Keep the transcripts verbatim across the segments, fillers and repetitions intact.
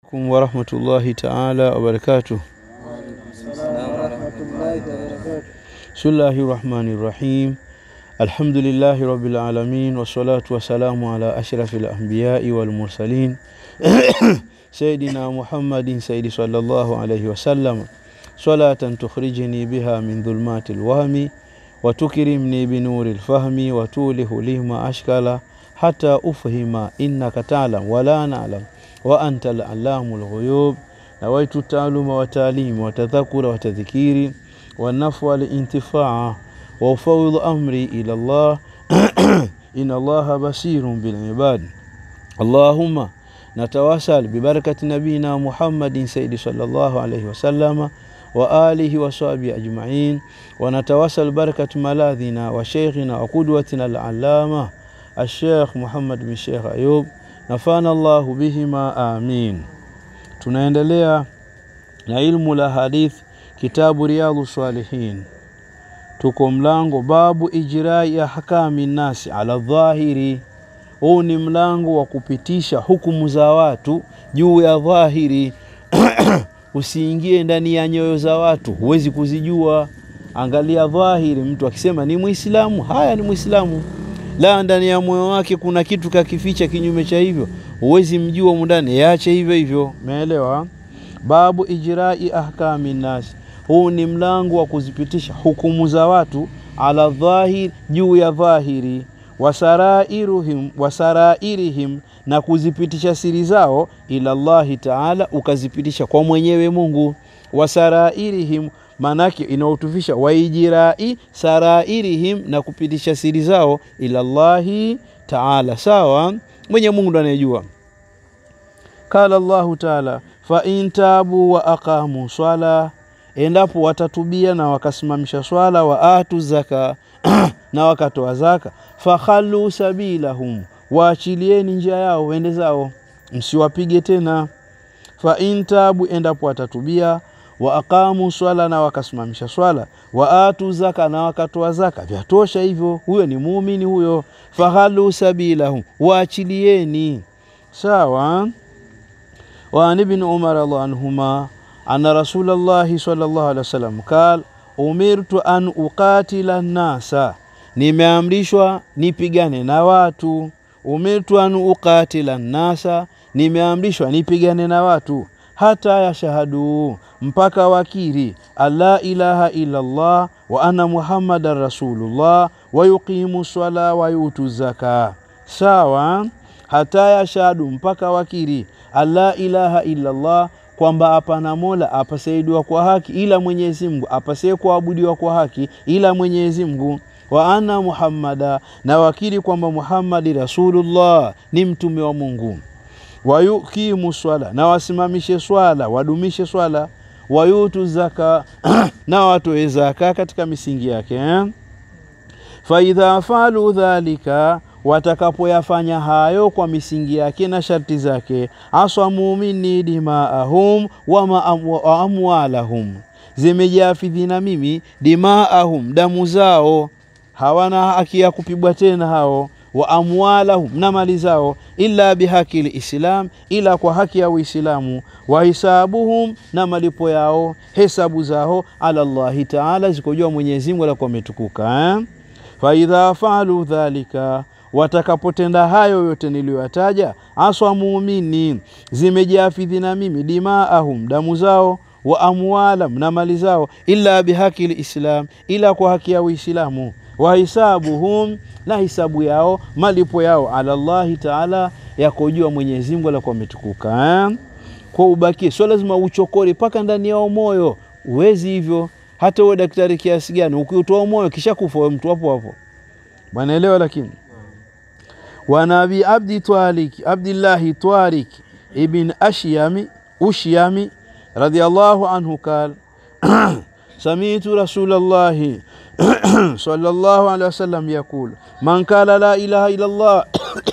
ورحمة الله تعالى وبركاته. بسم الله الرحمن الرحيم. الحمد لله رب العالمين والصلاة والسلام على أشرف الأنبياء والمرسلين سيدنا محمد سيد صلى الله عليه وسلم، صلاة تخرجني بها من ظلمات الوهم وتكرمني بنور الفهم وتوله لي ما أشكال حتى أفهم إنك تعلم ولا نعلم وأنت العلام الغيوب. نويت التعلم والتعليم وتذكر وتذكير والنفع والانتفاع وفوض أمري إلى الله إن الله بصير بالعباد. اللهم نتواصل ببركة نبينا محمد سيد صلى الله عليه وسلم وآله وصحبه أجمعين، ونتواصل بركة ملاذنا وشيخنا وقدوتنا العلامة الشيخ محمد بن شيخ أيوب نفعنا الله بهما آمين. Tunaendelea na ilmu la hadith kitabu Riyadhus Salihin. Tuko mlango babu ijrai ahkami nasi ala dhahiri. Huu ni mlango wa kupitisha hukumu za watu juu ya dhahiri. Usiingie ndani ya nyoyo za watu, huwezi kuzijua. Angalia dhahiri, mtu akisema ni Muislamu, haya ni Muislamu. La, ndani ya moyo wake kuna kitu kakificha kinyume cha hivyo, huwezi mjua mundani, yaache hivyo hivyo. Umeelewa? Babu ijrai ahkami nas. Huu ni mlango wa kuzipitisha hukumu za watu ala dhahir, juu ya dhahiri, wasarairuhum wasarairihim, na kuzipitisha siri zao ila Allah Ta'ala, ukazipitisha kwa mwenyewe Mungu. Wasarairihim manake inautufisha waijirai sarairihim, na kupitisha siri zao ila Allah Ta'ala, sawa, mwenye Mungu ndo anayejua. Kala Allah Ta'ala fa in tabu wa aqamu swala, endapo watatubia na wakasimamisha swala, wa atu zaka na wakatoa zaka, fa khallu sabilahum, waachilieni njia yao wende zao, msiwapige tena. Fa in tabu, endapo watatubia, wa aqamu swala na wakasimamisha swala, wa atu zaka na wakatoa zaka, vyatosha hivyo, huyo ni muumini huyo. Fa khallu sabilahum, waachilieni, sawa. Wa ibn Umar radhiallahu anhuma anna Rasulullah sallallahu alaihi wasallam qala umirtu an uqatila an-nasa, nimeamrishwa nipigane na watu. Umirtu an uqatila an-nasa, nimeamrishwa nipigane na watu. Hata yashahadu, mpaka wakiri alla ilaha illa Allah wa anna Muhammadar Rasulullah wa yuqimu swala wa yutu zaka, sawa. Hata yashahadu, mpaka wakiri alla ilaha illa Allah, kwamba hapana mola apasaidiwa kwa haki ila Mwenyezi Mungu, apasaye kuabudiwa kwa haki ila Mwenyezi Mungu, wa anna Muhammada, na wakiri kwamba Muhammadi Rasulullah ni mtume wa Mungu, wa yuqimu swala, na wasimamishe swala, wadumishe swala, wa yutu zaka na watoe zaka katika misingi yake eh? Fa idha falu dhalika, watakapoyafanya hayo kwa misingi yake na sharti zake, aswamu minni dimaahum wa amwalahum, zimejafidhi na mimi dimaahum, damu zao, hawana haki ya kupigwa tena hao, wa amwalahum, na mali zao, illa bihaki al-islam, ila kwa haki ya Uislamu, wa hisabuhum, na malipo yao, hesabu zao, ala Allah Ta'ala, zikojua Mwenyezi Mungu alikuwa ametukuka eh? Fa idha fa'alu dhalika, watakapotenda hayo yote niliyotaja, aswa muumini, zimejafidhi na mimi dimaahum, damu zao, wa amwalam, na mali zao, illa bihaki al-islam, ila kwa haki ya Uislamu, wa hisabuhum, na hisabu yao, malipo yao, ala Allah Ta'ala, yakojua Mwenyezi Mungu alikuwa ametukuka eh? Kwa ubakie, sio lazima uchokore paka ndani ya moyo, uwezi hivyo. Hata wewe daktari kiasi gani, ukiutoa moyo kisha kufa wewe mtu hapo hapo, banaelewa. Lakini wa nabi abdi Tariq Abdullah Tariq ibn Ashyami Ushyami radiyallahu anhu qala sami'tu Rasulullah sallallahu alaihi wasallam yaqul man qala la ilaha illa Allah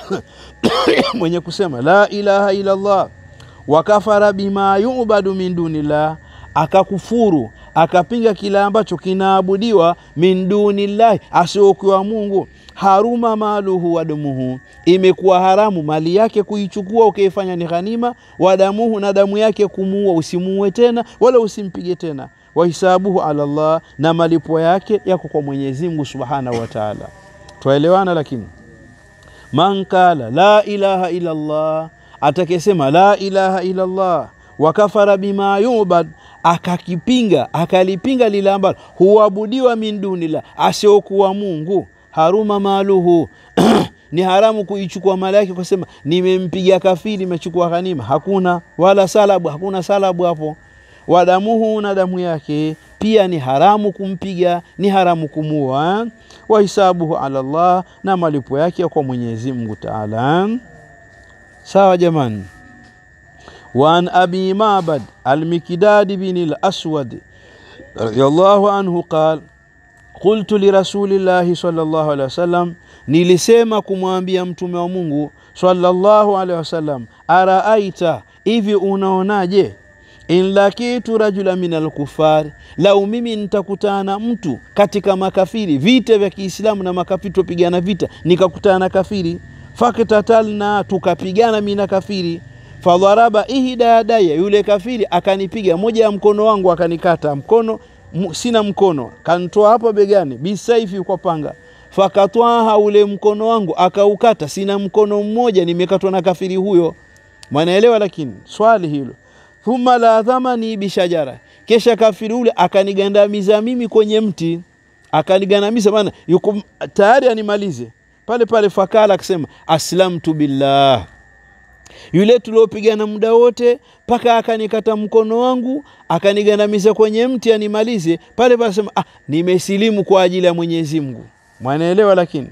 mwenye kusema la ilaha illa Allah wa kafara bima yu'badu min dunillah, akakufuru akapinga kile ambacho kinaabudiwa min dunillahi, asiokuwa Mungu, haruma maluhu wa damuhu, imekuwa haramu mali yake kuichukua ukaifanya ni ghanima, wa damuhu, na damu yake kumuua, usimuue tena wala usimpige tena, wa hisabuhu ala Allah, na malipo yake yako kwa Mwenyezi Mungu Subhanahu wa Ta'ala. Tuelewana? Lakini man kala la ilaha illa Allah, atakesema la ilaha illa Allah, wa kafara bima yubad, akakipinga akalipinga lile ambalo huabudiwa min dunillah, asiokuwa Mungu, haruma maluhu ni haramu kuichukua mali yake kusema nimempiga kafiri nimechukua ghanima, hakuna, wala salabu, hakuna salabu hapo. Wadamuhu, na damu yake pia ni haramu kumpiga, ni haramu kumuua. Wa hisabuhu ala Allah, na malipo yake kwa Mwenyezi Mungu Ta'ala. Sawa jamani. Wa an Abi Ma'bad al-Mikdad bin al-Aswad radiyallahu anhu qala qultu li rasulillahi sallallahu alaihi wasallam, nilisema kumwambia mtume wa Mungu sallallahu alaihi wasallam, araaita, hivi unaonaje, in lakitu rajula min al-kufar, lau mimi nitakutana mtu katika makafiri, vita vya Kiislamu na makafiri tupigana vita, nikakutana na kafiri, fakatatalna, tukapigana mimi na kafiri, fadharaba ihda yadaya, yule kafiri akanipiga moja ya mkono wangu, akanikata mkono, sina mkono, kanitoa hapa begani bisaifi kwa panga, fakatwaha, ule mkono wangu akaukata, sina mkono mmoja, nimekatwa na kafiri huyo. Mwanaelewa? Lakini swali hilo, thumma la dhamani bishajara, kesha kafiri ule akanigandamiza mimi kwenye mti, akanigandamiza, maana yuko tayari animalize pale pale. Fakala, akisema aslamtu billah, yule tuliopigana muda wote paka akanikata mkono wangu akanigandamiza kwenye mti animalize pale pale, sema ah, nimesilimu kwa ajili ya Mwenyezi Mungu. Mwanaelewa? Lakini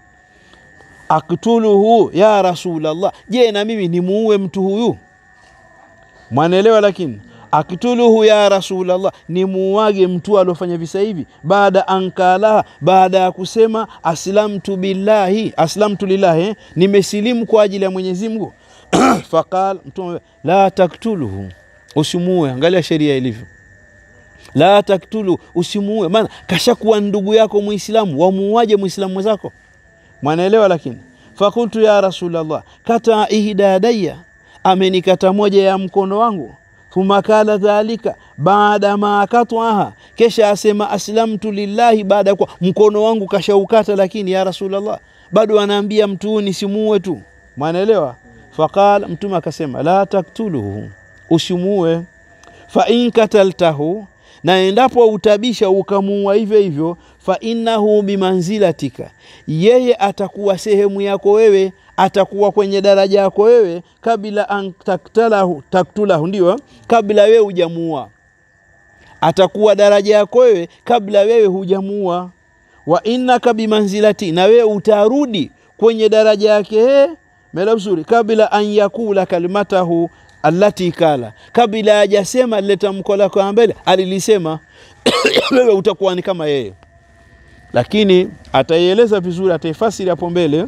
aktuluhu ya Rasulullah, je na mimi nimuue mtu huyu? Mwanaelewa? Lakini aktuluhu ya Rasulullah, nimuage mtu alofanya visa hivi, baada ankala, baada ya kusema aslamtu billahi, aslamtu lillahi, nimesilimu kwa ajili ya Mwenyezi Mungu. Faqal, mtume, la taktuluhu, usimuue. Angalia sheria ilivyo, la taktulu, usimuue, maana kashakuwa ndugu yako Muislamu, wamuaje Muislamu mwenzako? Mwanaelewa? Lakini fakultu ya Rasulullah, kata ihdadaya, amenikata moja ya mkono wangu, thumma kala dhalika, baada ma katwaha, kesha asema aslamtu lillahi, baada kwa mkono wangu kashaukata, lakini ya Rasulullah bado anaambia mtu nisimuue tu. Mwanaelewa? Faqala, mtume akasema la taktuluhu, usimuue, fa in kataltahu, na endapo utabisha ukamuua hivyo hivyo, fa innahu bimanzilatika, yeye atakuwa sehemu yako wewe, atakuwa kwenye daraja yako wewe, kabla an taktalahu, taktulahu, ndio kabla wewe hujamuua, atakuwa daraja yako wewe kabla wewe hujamuua. Wa innaka bimanzilati, na wewe utarudi kwenye daraja yake mela uzuri, kabla an yakula kalimatahu allati kala, kabla hajasema leta mkola kwa mbele alilisema, wewe utakuwa ni kama yeye. Lakini ataieleza vizuri, ataifasiri hapo mbele,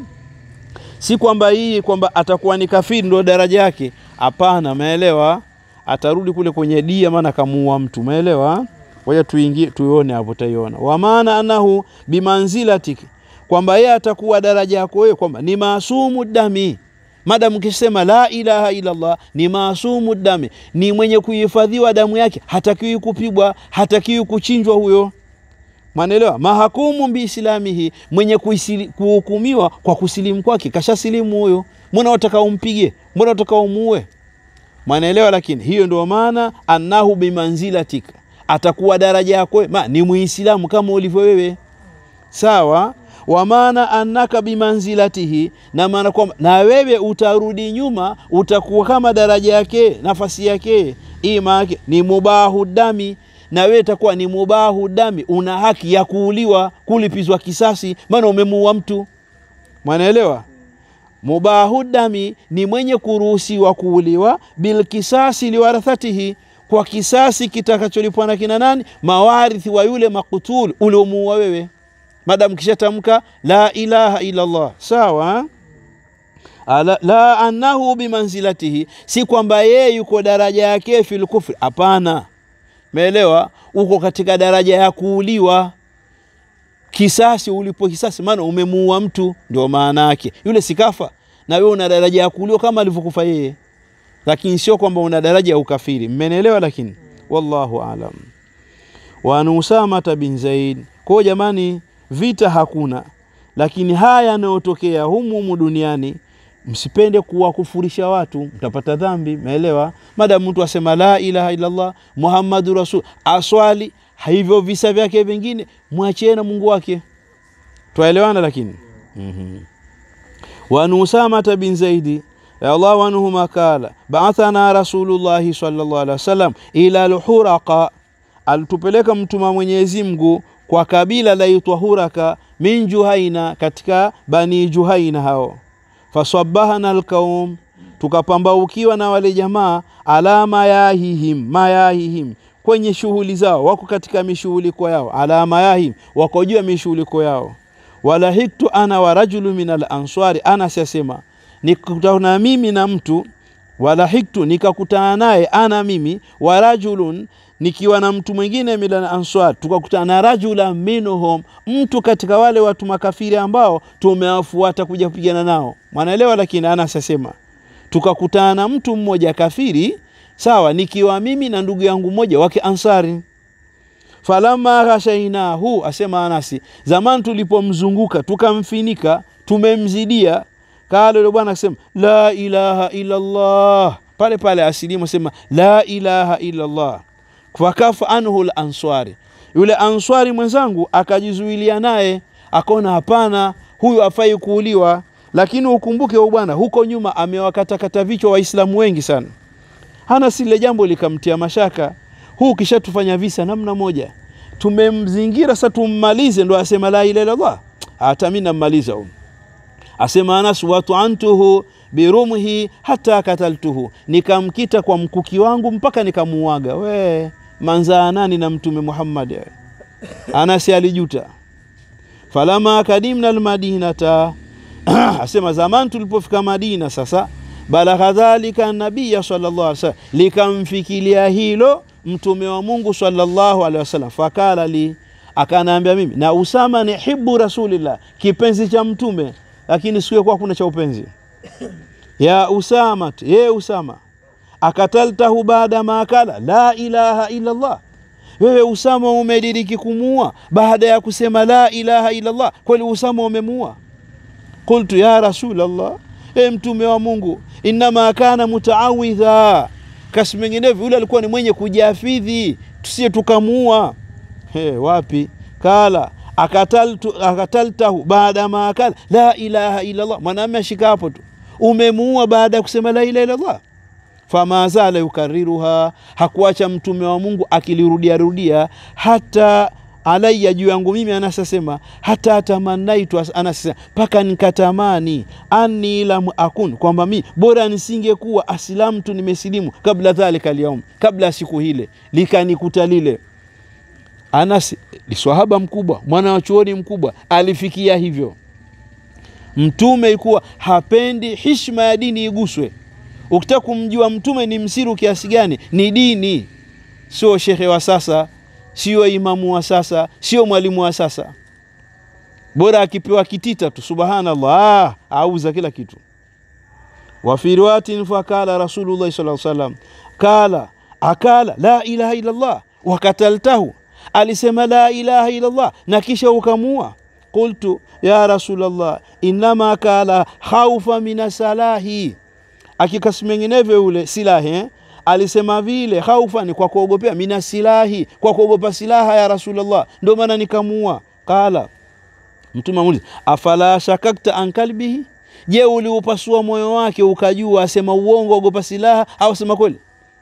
si kwamba hii kwamba atakuwa ni kafiri ndio daraja yake, hapana. Maelewa? Atarudi kule kwenye dia, maana kamuua mtu. Maelewa? Wacha tuingie tuone hapo, taiona. Wa maana anahu bimanzilatiki, kwamba yeye atakuwa daraja yako wewe, kwamba ni maasumu dami, madamu kisema la ilaha illa Allah, ni maasumu dami, ni mwenye kuhifadhiwa damu yake, hatakiwi kupigwa, hatakiwi kuchinjwa huyo. Mwanaelewa? Mahakumu biislamihi, mwenye kuhukumiwa kwa kusilimu kwake, kashasilimu huyo, mbona utaka umpige, mbona utaka umuue? Mwanaelewa? Lakini hiyo ndio maana annahu bimanzilatika, atakuwa daraja yako, ma ni muislamu kama ulivyo wewe. Sawa? Wa maana annaka bimanzilatihi, na maana kwamba na wewe utarudi nyuma, utakuwa kama daraja yake, nafasi yake, ima yake ni mubahu dami, na wewe utakuwa ni mubahu dami, una haki ya kuuliwa, kulipizwa kisasi, maana umemuua mtu. Mwanaelewa? Mubahu dami ni mwenye kuruhusiwa kuuliwa, bil kisasi liwarathatihi, kwa kisasi kitakacholipwa na kina nani? Mawarithi wa yule makutul uliomuua wewe, madam kishatamka la ilaha illa Allah. Sawa? Ala, la annahu bimanzilatihi, si kwamba yeye yuko daraja yake fil kufri, hapana. Umeelewa? Uko katika daraja ya kuuliwa. Kisasi ulipo kisasi maana umemuua mtu, ndio maana yake. Yule sikafa na wewe una daraja ya kuuliwa kama alivyokufa yeye. Lakini sio kwamba una daraja ya ukafiri. Mmenielewa? Lakini wallahu aalam. Wa an Usama bin Zaid. Kwa jamani, vita hakuna, lakini haya yanayotokea humu humu duniani, msipende kuwakufurisha watu, mtapata dhambi. Umeelewa? Madamu mtu asema la ilaha illa Allah Muhammadur Rasul, aswali, hivyo visa vyake vingine mwachie na Mungu wake. Tuelewana? Lakini mhm wa an Usama bin Zaid Allahu anhuma kala ba'athana Rasulullah sallallahu alaihi wasallam ila al-Huraqa, alitupeleka mtume Mwenyezi Mungu kwa kabila la Huraka min Juhaina, katika Bani Juhaina hao. Fasabahana al-qaum, tukapambaukiwa na wale jamaa, ala mayahihim, mayahihim, kwenye shughuli zao, wako katika mishughuliko yao, ala mayahim, wako juu ya mishughuliko yao. Wala hiktu ana wa rajulu min al-ansari, ana sasema nikakutana mimi na mtu, wala hiktu nikakutana naye ana mimi, wa rajulun nikiwa na mtu mwingine milana answar, tukakutana na rajula minhum, mtu katika wale watu makafiri ambao tumewafuata kuja kupigana nao. Mwanaelewa? Lakini ana sasema tukakutana na mtu mmoja kafiri, sawa, nikiwa mimi na ndugu yangu mmoja wake ansari. Falamma ghashainahu, asema Anasi, zaman tulipomzunguka tukamfinika, tumemzidia, kale yule bwana akasema la ilaha illa Allah, pale pale asilimu asema la ilaha illa Allah. Fakafa anhu al-answari, yule answari mwenzangu akajizuilia naye, akaona hapana, huyu afai kuuliwa. Lakini ukumbuke huyu bwana huko nyuma amewakatakata vichwa waislamu wengi sana. Hana sile jambo likamtia mashaka. Huu kisha tufanya visa namna moja, tumemzingira sasa tummalize, ndo asema la ilaha illa Allah. Hata mimi nammaliza huyu. Asema Anas, watu antuhu birumhi hata kataltuhu, nikamkita kwa mkuki wangu mpaka nikamuaga. We manzaa nani na mtume Muhammad? Anas alijuta. Falama kadimna al-Madinata, asema zaman tulipofika Madina sasa, balagha dhalika an-nabiy sallallahu alaihi wasallam, likamfikilia hilo mtume wa Mungu sallallahu alaihi wasallam. Fakala li, akanaambia mimi na Usama ni hibbu rasulillah, kipenzi cha mtume, lakini siku kwa kuna cha upenzi. Ya Usama, ye Usama, akataltahu baada ma akala la ilaha illa Allah, wewe Usama umediriki kumuua baada ya kusema la ilaha illa Allah, kweli Usama umemuua? Qultu ya Rasulullah, e mtume wa Mungu, inma kana mutaawidha, kasmenginevi yule alikuwa ni mwenye kujafidhi tusiye tukamuua. He, wapi? Kala akataltu akataltahu baada ma akala la ilaha illa Allah, mwanamume ashika hapo tu, umemuua baada ya kusema la ilaha illa Allah. Fama zala yukariruha, hakuacha mtume wa Mungu akilirudia rudia, hata alayya, juu yangu mimi, anasema hata tamanaitu, anasema paka nikatamani, anni lam akun, kwamba mimi bora nisingekuwa aslamtu, nimesilimu kabla dhalika al-yawm, kabla siku hile likanikuta lile. Anas ni swahaba mkubwa, mwana wa chuoni mkubwa, alifikia hivyo. Mtume ilikuwa hapendi heshima ya dini iguswe. Ukitaka kumjua mtume ni msiru kiasi gani, ni dini, sio shekhe wa sasa, sio imamu wa sasa, sio mwalimu wa sasa. Bora akipewa kitita tu, subhanallah, ah, auza kila kitu. Wa fi riwayatin fakala Rasulullah sallallahu alaihi wasallam, kala akala la ilaha illa Allah wa kataltahu, alisema la ilaha illa Allah na kisha ukamua. Qultu ya Rasulullah, inma kala khaufa minasalahi, akikasimenginevyo ule silahi, eh? Alisema vile khaufa ni kwa kuogopea, minasilahi kwa kuogopa silaha ya Rasulullah, ndio maana nikamua. Kala, mtume amuliza, afala shakakta an kalbihi, je uliupasua moyo wake ukajua asema uongo ogopa silaha au sema kweli?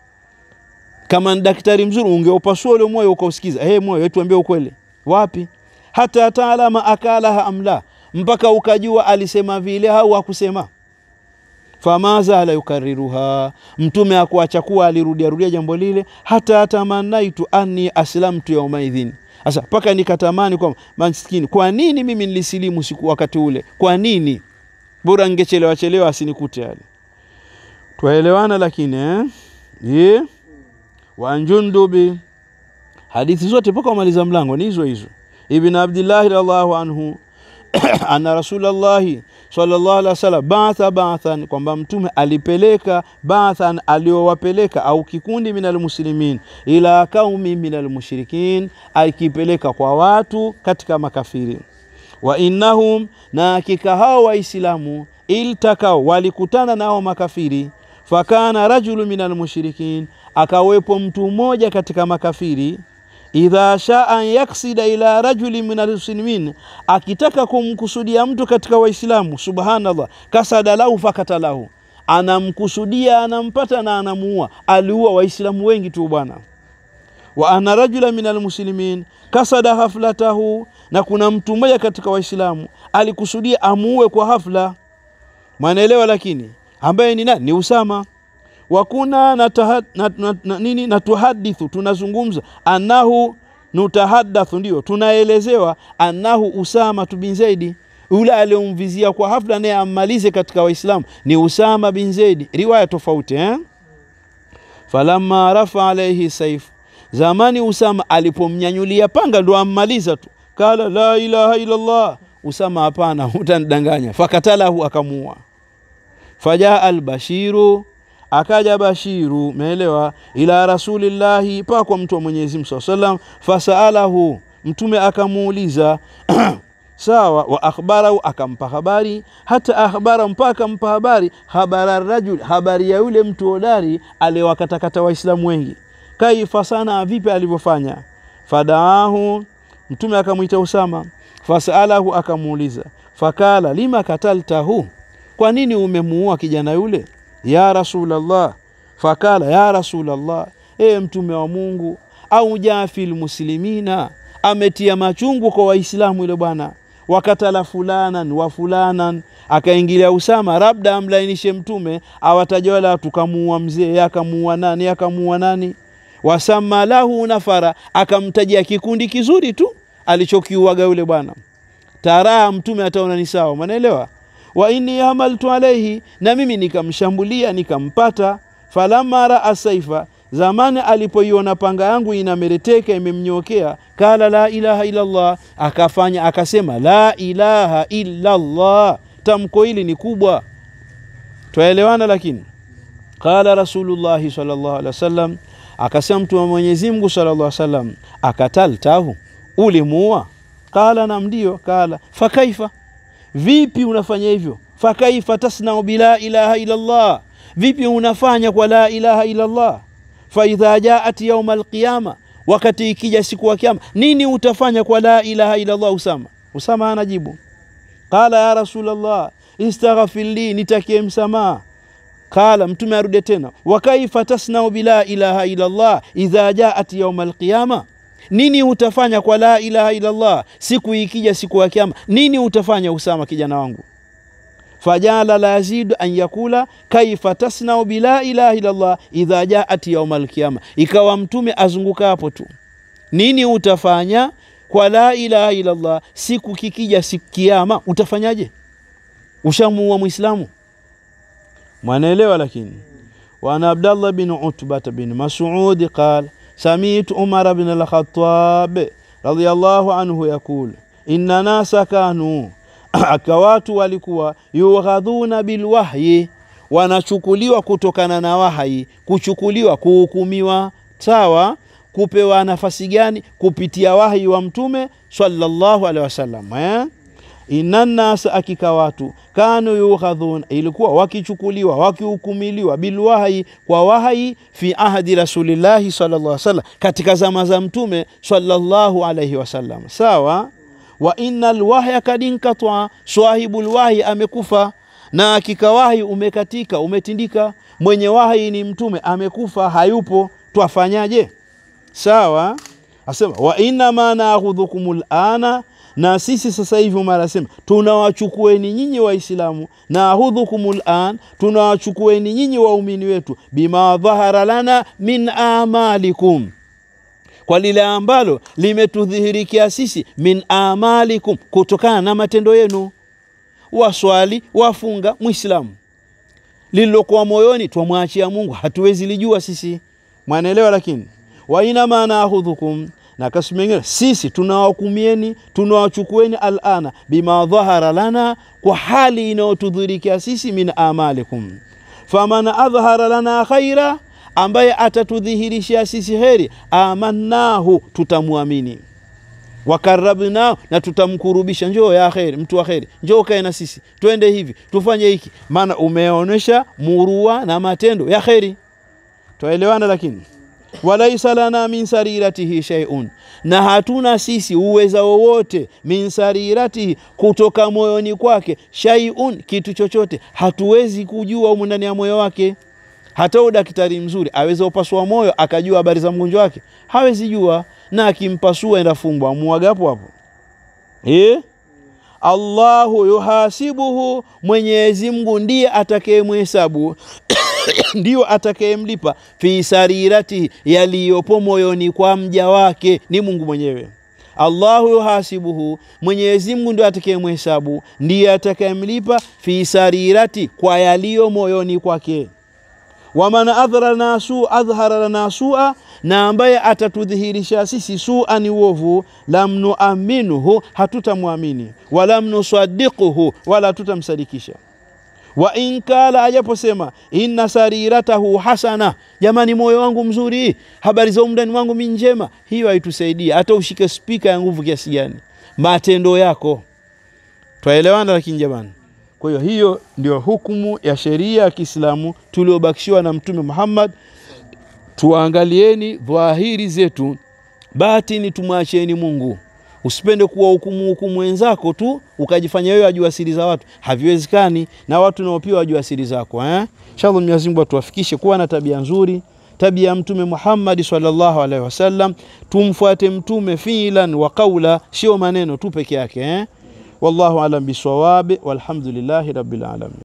Kama daktari mzuri ungeupasua ule moyo ukausikiza, eh hey, moyo tuambie ukweli. Wapi? Hata taalama akalaha amla, mpaka ukajua alisema vile au hakusema. Famaza ala yukariruha, mtume akuacha kuwa alirudia rudia jambo lile, hata tamanaitu anni aslamtu yawmaidhin, asa paka nikatamani kwa maskini, kwa nini mimi nilisilimu siku wakati ule? Kwa nini? Bora ngechelewa chelewa asinikute yale. Tuelewana? Lakini eh ye wa Jundubi hadithi zote mpaka umaliza mlango ni hizo hizo. Ibn Abdullah radhiallahu anhu anna Rasulullah sallallahu alaihi wasallam ba'atha ba'athan, kwamba mtume alipeleka ba'athan, aliowapeleka au kikundi minal muslimin ila qaumi minal mushrikin, akipeleka kwa watu katika makafiri. Wa innahum, na hakika hao waislamu, iltakao, walikutana nao makafiri. Fakana rajulu minal mushrikin, akawepo mtu mmoja katika makafiri. Idha shaa yaksida ila rajuli minal muslimin, akitaka kumkusudia mtu katika waislamu, subhanallah, kasada lahu fakatalahu, anamkusudia, anampata na anamuua. Aliua waislamu wengi tu bwana. Wa ana rajula minal muslimin kasada haflatahu, na kuna mtu mmoja katika waislamu alikusudia amuue kwa hafla. Manaelewa? Lakini ambaye ni nani? Ni Usama. Wa kuna natahad, nat, nat, nat, nini natuhadithu, tunazungumza, annahu nutahaddathu, ndio tunaelezewa, annahu Usama bin Zaidi, ule aliyomvizia kwa hafla naye ammalize katika waislamu ni Usama bin Zaidi. Riwaya tofauti eh. Falamma rafa alayhi sayf, zamani Usama alipomnyanyulia panga ndo ammaliza tu, kala la ilaha illa Allah. Usama, hapana, utanidanganya. Fakatalahu, akamuua. Fajaa al-Bashiru, akaja Bashiru, umeelewa, ila Rasulillahi, pa kwa mtu wa Mwenyezi Mungu sallallahu alaihi wasallam. Fasaalahu, mtume akamuuliza sawa. Wa akhbarahu, akampa habari. Hata akhbara, mpaka mpa habari, habara rajul, habari ya yule mtu hodari aliyewakatakata waislamu wengi. Kaifa sana, vipi alivyofanya. Fadaahu, mtume akamuita Usama. Fasaalahu, akamuuliza. Fakala lima kataltahu, kwa nini umemuua kijana yule? Ya Rasulullah. Fakala ya Rasulullah, e mtume wa Mungu, au jafil muslimina, ametia machungu kwa waislamu ile bwana. Wakatala fulanan wa fulanan, akaingilia Usama labda amlainishe mtume, awataja wala tukamuua mzee, yakamuua nani, yakamuua nani. Wasama lahu nafara, akamtajia kikundi kizuri tu alichokiuaga yule bwana. Taraa, mtume ataona ni sawa, manaelewa. Wa inni hamaltu alayhi, na mimi nikamshambulia nikampata. Falamma raa saifa, zamani alipoiona panga yangu inamereteka imemnyokea, kala la ilaha illa Allah, akafanya akasema la ilaha illa Allah. Tamko hili ni kubwa, tuelewana. Lakini kala Rasulullah sallallahu alaihi wasallam, akasema mtu wa Mwenyezi Mungu sallallahu alaihi wasallam, akataltahu, ulimuua? Kala na ndio. Kala fakaifa, vipi unafanya hivyo? Fakaifa tasnau bila ilaha illa Allah, vipi unafanya kwa la ilaha illa Allah? Fa idha jaat yawm alqiyama, wakati ikija siku ya kiyama, nini utafanya kwa la ilaha illa Allah? Usama Usama anajibu, kala ya Rasulullah istaghfir li, nitakie msamaha. Kala, mtume arudi tena, wa kaifa tasnau bila ilaha illa Allah idha jaat yawm alqiyama, nini utafanya kwa la ilaha illa Allah siku ikija siku ya kiyama, nini utafanya Usama kijana wangu? Fajala la yazid an yakula kaifa tasnau bila ilaha illa Allah idha jaat yawm alqiyama, ikawa mtume azunguka hapo tu, nini utafanya kwa la ilaha illa Allah siku kikija siku kiyama, utafanyaje? Ushamuua muislamu, mwanaelewa. Lakini wa ana Abdullah bin Utbah bin Mas'ud qala sami'tu Umar bin al-Khattab radiyallahu anhu yakul inna nasa kanu, akawatu walikuwa yughadhuna bil wahyi, wanachukuliwa kutokana na wahyi. Kuchukuliwa, kuhukumiwa, sawa, kupewa nafasi gani? Kupitia wahyi wa mtume sallallahu alaihi wasallam eh? Inna nasa, akika watu, kanu yughadhun, ilikuwa wakichukuliwa wakihukumiliwa bil wahyi, kwa wahyi, fi ahdi Rasulillah sallallahu alaihi wasallam, katika zama za mtume sallallahu alaihi wasallam, sawa. Wa innal wahya kadinkatwa, swahibul wahyi amekufa, na akika wahyi umekatika, umetindika. Mwenye wahyi ni mtume, amekufa, hayupo, tuafanyaje? Sawa. Asema wa inna ma na'khudhukumul ana, na sisi sasa hivi mara sema tunawachukueni nyinyi waislamu, na hudhukumul an, tunawachukueni nyinyi waumini wetu, bima dhahara lana min amalikum, kwa lile ambalo limetudhihirikia sisi, min amalikum, kutokana na matendo yenu. Waswali, wafunga, muislamu, lilokuwa moyoni twamwachia Mungu, hatuwezi lijua sisi, mwanaelewa. Lakini wa ina maana hudhukum, na kasema mengine sisi tunawahukumieni tunawachukueni alana bima dhahara lana, kwa hali inayotudhurikia sisi min amalikum. Faman adhhara lana khaira, ambaye atatudhihirisha sisi heri, amannahu, tutamuamini. Wakarabna, na tutamkurubisha, njoo ya khairi, mtu wa khairi, njoo kae na sisi, twende hivi, tufanye hiki, maana umeonyesha murua na matendo ya khairi. Tuelewana? Lakini walaisa lana min sariratihi shay'un, na hatuna sisi uweza wowote, min sariratihi, kutoka moyoni kwake, shay'un, kitu chochote. Hatuwezi kujua huko ndani ya moyo wake. Hata daktari mzuri aweza upasua moyo akajua habari za mgonjwa wake? Hawezi jua, na akimpasua enda fumbwa muaga hapo hapo. Eh? Allahu yuhasibuhu, Mwenyezi Mungu ndiye atakayemhesabu ndio atakayemlipa, fi sarirati, yaliyopo moyoni kwa mja wake, ni Mungu mwenyewe. Allahu yuhasibuhu, Mwenyezi Mungu ndiye atakayemhesabu, ndiye atakayemlipa, fi sarirati, kwa yaliyo moyoni kwake. Wa man adhara nasu adhhara lana su'a, na ambaye atatudhihirisha sisi su'a ni uovu, lam nu'minuhu, hatutamwamini, wala nusaddiquhu, wala tutamsadikisha. Wa in kala, ajaposema inna sariratahu hasana, jamani moyo wangu mzuri, habari za umdani wangu mimi njema, hiyo haitusaidia hata ushike speaker ya nguvu kiasi gani, matendo yako. Tuelewana? Lakini jamani, kwa hiyo hiyo ndio hukumu ya sheria ya Kiislamu tuliobakishiwa na Mtume Muhammad. Tuangalieni dhahiri zetu, batini tumwacheni Mungu. Usipende kuwa hukumu hukumu wenzako tu ukajifanya wewe ajua siri za watu, haviwezekani, na watu nao pia wajua siri zako. eh Inshallah Mwenyezi Mungu atuwafikishe kuwa na tabia nzuri, tabia ya Mtume Muhammad sallallahu alaihi wasallam. Tumfuate mtume fiilan wa qawla, sio maneno tu peke yake. eh Wallahu alam bisawab, walhamdulillahi rabbil alamin.